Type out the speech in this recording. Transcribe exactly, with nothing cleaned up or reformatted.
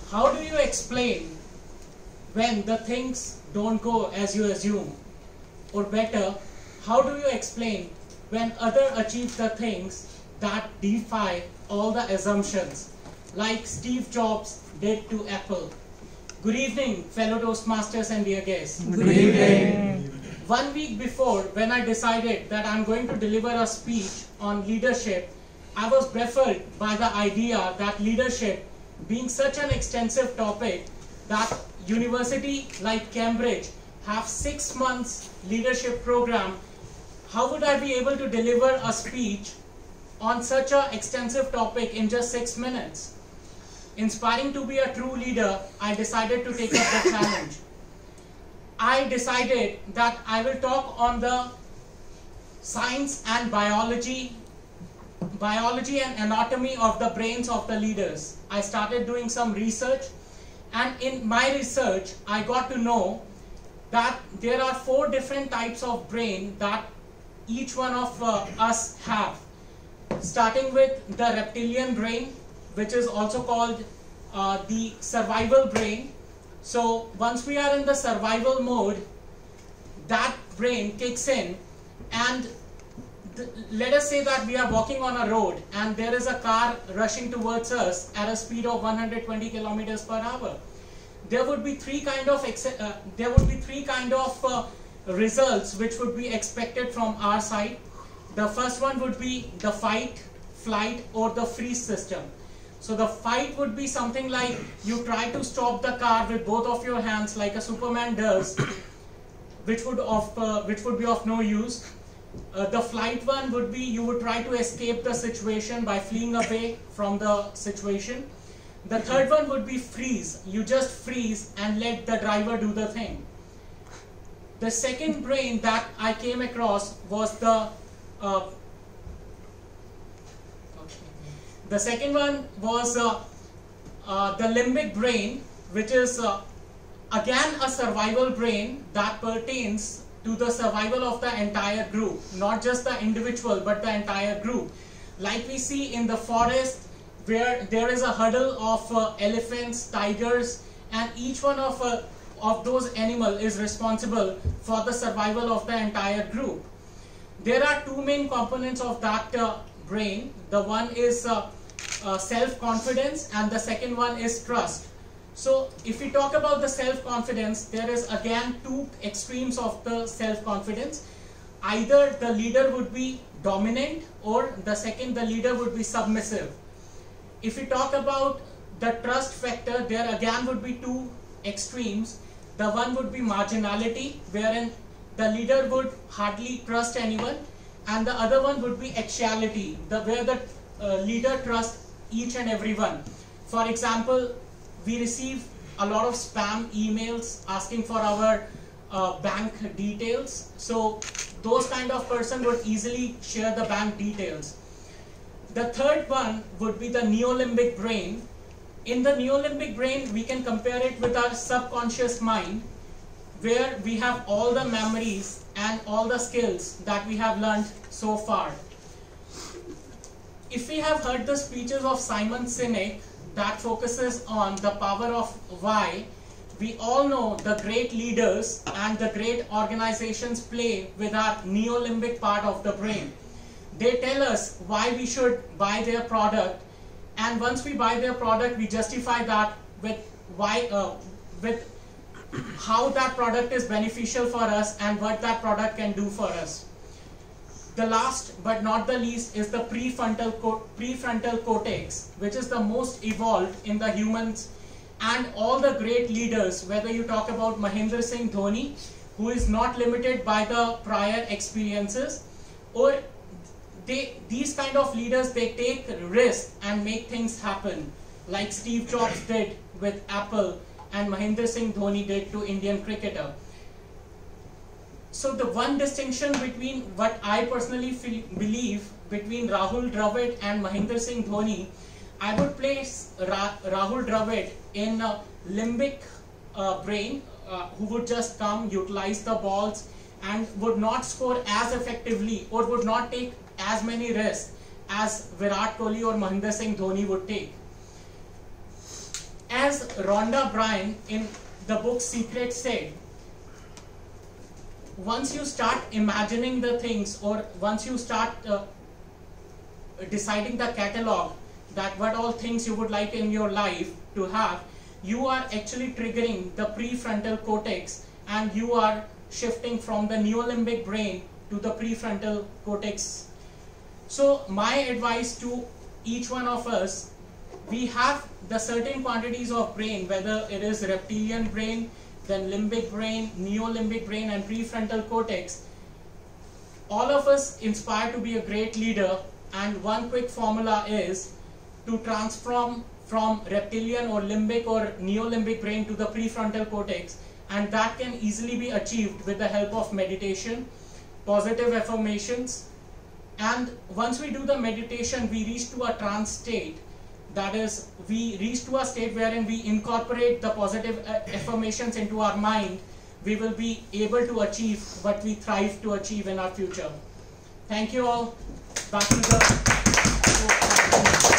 how do you explain when the things don't go as you assume? Or better, how do you explain when others achieve the things that defy all the assumptions, like Steve Jobs did to Apple? Good evening, fellow Toastmasters and dear guests. Good evening. One week before, when I decided that I'm going to deliver a speech on leadership, I was baffled by the idea that leadership, being such an extensive topic, that university like Cambridge have six months leadership program, how would I be able to deliver a speech on such an extensive topic in just six minutes? Inspiring to be a true leader, I decided to take up the challenge. I decided that I will talk on the science and biology, biology and anatomy of the brains of the leaders. I started doing some research, and in my research, I got to know that there are four different types of brain that each one of uh, us have. Starting with the reptilian brain, which is also called uh, the survival brain. So once we are in the survival mode, that brain kicks in, and let us say that we are walking on a road and there is a car rushing towards us at a speed of one hundred twenty kilometers per hour. There would be three kind of uh, there would be three kind of uh, results which would be expected from our side. The first one would be the fight, flight, or the freeze system. So the fight would be something like you try to stop the car with both of your hands like a Superman does, which would of uh, which would be of no use. Uh, the flight one would be you would try to escape the situation by fleeing away from the situation. The third one would be freeze. You just freeze and let the driver do the thing. The second brain that I came across was the uh, The second one was uh, uh, the limbic brain, which is uh, again a survival brain that pertains to the survival of the entire group, not just the individual but the entire group. Like we see in the forest where there is a huddle of uh, elephants, tigers, and each one of, uh, of those animals is responsible for the survival of the entire group. There are two main components of that uh, brain. The one is uh, Uh, self-confidence, and the second one is trust. So if we talk about the self-confidence, there is again two extremes of the self-confidence. Either the leader would be dominant, or the second, the leader would be submissive. If we talk about the trust factor, there again would be two extremes. The one would be marginality, wherein the leader would hardly trust anyone, and the other one would be actuality, the where the uh, leader trusts each and everyone. For example, we receive a lot of spam emails asking for our uh, bank details. So those kind of person would easily share the bank details. The third one would be the neolimbic brain. In the neolimbic brain, we can compare it with our subconscious mind, where we have all the memories and all the skills that we have learned so far. If we have heard the speeches of Simon Sinek that focuses on the power of why, we all know the great leaders and the great organizations play with our neolimbic part of the brain. They tell us why we should buy their product, and once we buy their product, we justify that with why, uh, with how that product is beneficial for us and what that product can do for us. The last but not the least is the prefrontal, co prefrontal cortex, which is the most evolved in the humans, and all the great leaders, whether you talk about Mahendra Singh Dhoni, who is not limited by the prior experiences, or they, these kind of leaders, they take risks and make things happen, like Steve Jobs did with Apple and Mahendra Singh Dhoni did to Indian cricketer. So the one distinction between what I personally feel, believe between Rahul Dravid and Mahendra Singh Dhoni, I would place Ra Rahul Dravid in a limbic uh, brain, uh, who would just come, utilize the balls, and would not score as effectively or would not take as many risks as Virat Kohli or Mahendra Singh Dhoni would take. As Rhonda Byrne in the book Secret said, once you start imagining the things, or once you start uh, deciding the catalog that what all things you would like in your life to have, you are actually triggering the prefrontal cortex, and you are shifting from the neolimbic brain to the prefrontal cortex. So my advice to each one of us, we have the certain quantities of brain, whether it is reptilian brain, then limbic brain, neolimbic brain, and prefrontal cortex. All of us inspire to be a great leader, and one quick formula is to transform from reptilian or limbic or neolimbic brain to the prefrontal cortex, and that can easily be achieved with the help of meditation, positive affirmations. And once we do the meditation, we reach to a trance state. That is, we reach to a state wherein we incorporate the positive affirmations into our mind. We will be able to achieve what we thrive to achieve in our future. Thank you all. Back to the